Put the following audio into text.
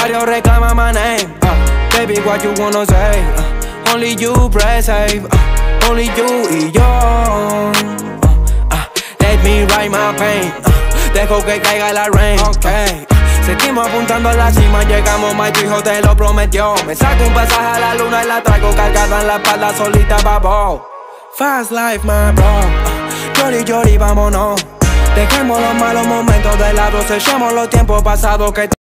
barrio reclama my name. Baby, what you wanna say? Only you press save. Only you y yo. Let me write my pain. Dejo que caiga la rain. Okay. Seguimos apuntando a la cima, llegamos, my hijo te lo prometió. Me saco un pasaje a la luna y la traigo cargada en la espalda solita, babo. Fast life, my bro. Llori, llori, vámonos. Dejemos los malos momentos de lado, sellemos los tiempos pasados que